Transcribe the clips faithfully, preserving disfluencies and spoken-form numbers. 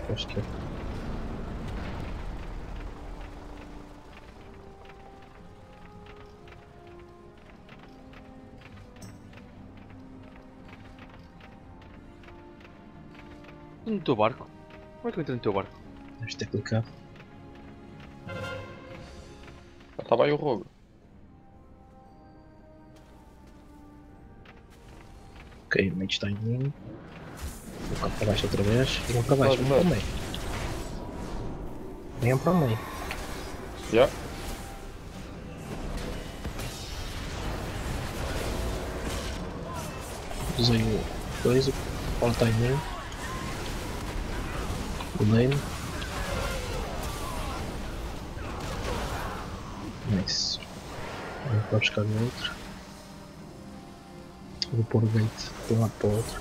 Acho que é. No teu barco? Como é que eu entrei no teu barco? Deves ter clicado. Já estava aí o rogo. Ok, o mate está em mim. Vou cá para baixo outra vez. Vão para baixo, vão para o meio. Venham para o meio. Já. Usei o coisa. Ela está em mim. Mudei-me. Nice. Vou para buscar o outro. Vou pôr o bait de um lado para o outro.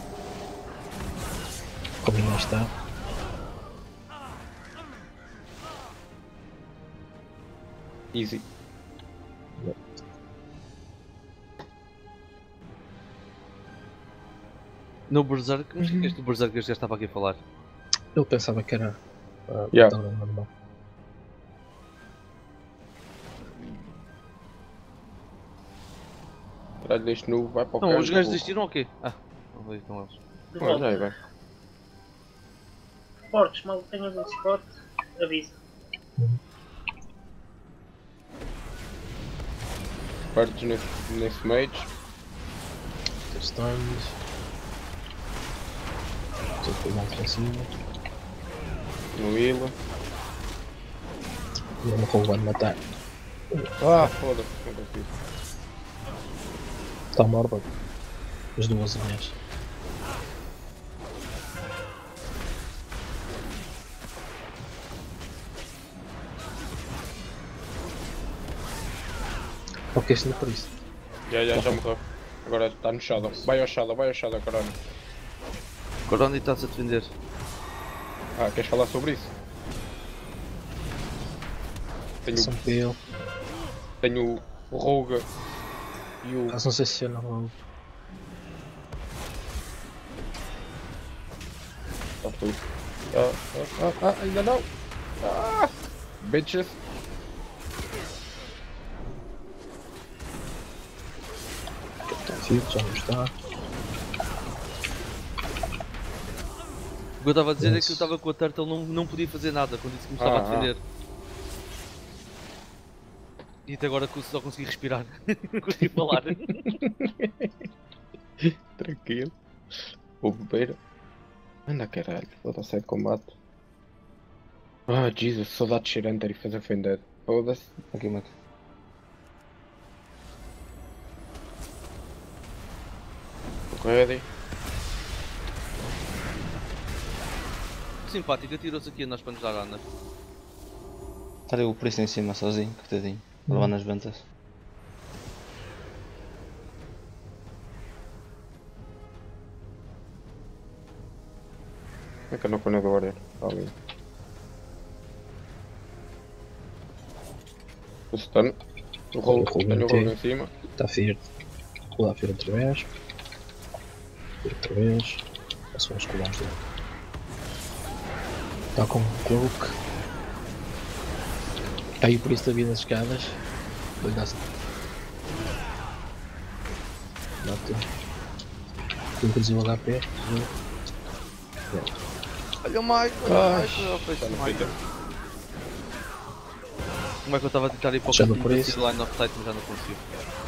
Como ainda está. Easy. No Berserk? Mas o que é que este Berserk que este já estava aqui a falar? Eu pensava que era a Yeah. batalha normal. Caralho, deste nu vai para o Não, carro. os gajos desistiram ou quê? Ah, não veio com eles. De Olha volta. aí, vai. Fortes, mal tenhas um spot, avisa. Partes nesse, nesse mage. Stuns. Estou a pegar para cima. No Ila. Não me roubando matar. Ah, foda-se. Não consigo. Está uma horda. As duas aliás. Ok, isto não é por isso. Já, já, já morreu. Agora está no Shadow. Vai ao Shadow, vai ao Shadow, caralho. Coroni está-se a defender. Ah, queres falar sobre isso? Tenho, São pelo. tenho o Rogue e o... Caso não sei se eu não. Ah, foi. Ah, ah, ah, ah, ainda não! Ah! Bitches! Capitão Field já não está. O que eu estava a dizer é que Isso. eu estava com a Turtle, não, não podia fazer nada quando disse que me estava Ah, a defender. E até agora só consegui respirar. Não consegui falar. Tranquilo. O bebeiro. Anda caralho, foda-se é de combate. Ah, Jesus, saudade de Shirenter e fazer Fended. Foda-se. Aqui, mate. Ready? Simpática, tirou-se aqui a nós para nos dar Ana. Está ali o preço em cima sozinho, coitadinho, a levar nas ventas. É que eu não ponho do Warrior. Está ali. O stun. O rolo. O rolo Tenho o mantém. rolo em cima. Está Field. Vou lá Field outra vez. Field outra vez. Passam os colares lá. Está com um cloak. Caiu por isso da vida das escadas. Vou-lhe dar assim. Mata. Tem que reduzir o H P. Olha o Michael! Ai, Michael, fez está no Michael. Peter. Como é que eu estava a tentar ir para o Já não cantinho por da isso. line of sight, mas já não consigo.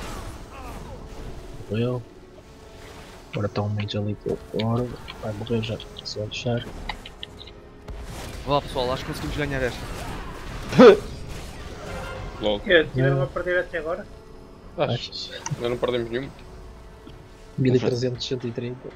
Morreu. Agora está um mage ali por fora. Vai morrer já. Se vai deixar. Vá lá pessoal, acho que conseguimos ganhar esta. Lol. Que tiveram a perder até agora? Acho. Achas? Ainda não perdemos nenhum. mil e trezentos, cento e trinta.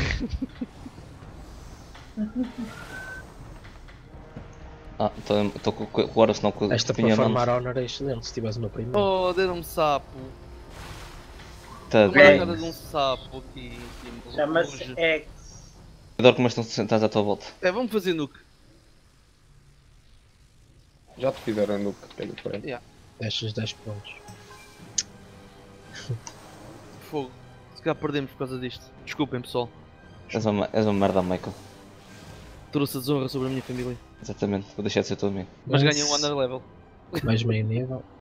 Ah, estou com o Horus não com Esta para tinha farmar nomes. honor é excelente. Se tivesse uma primeira. Oh, deram-me sapo. Tá, Uma É. cara de um sapo aqui. aqui Chama-se longe. X. adoro como estão sentados à tua volta. É, vamos fazer nuke. Já te fizeram no que tenho para aí. Destes dez pontos. Fogo. Se calhar perdemos por causa disto. Desculpem pessoal. És uma, és uma merda, Michael. trouxe a desonra sobre a minha família. Exatamente, vou deixar de ser todo amigo. Mas Nice. ganhei um under level. Mais meio nível.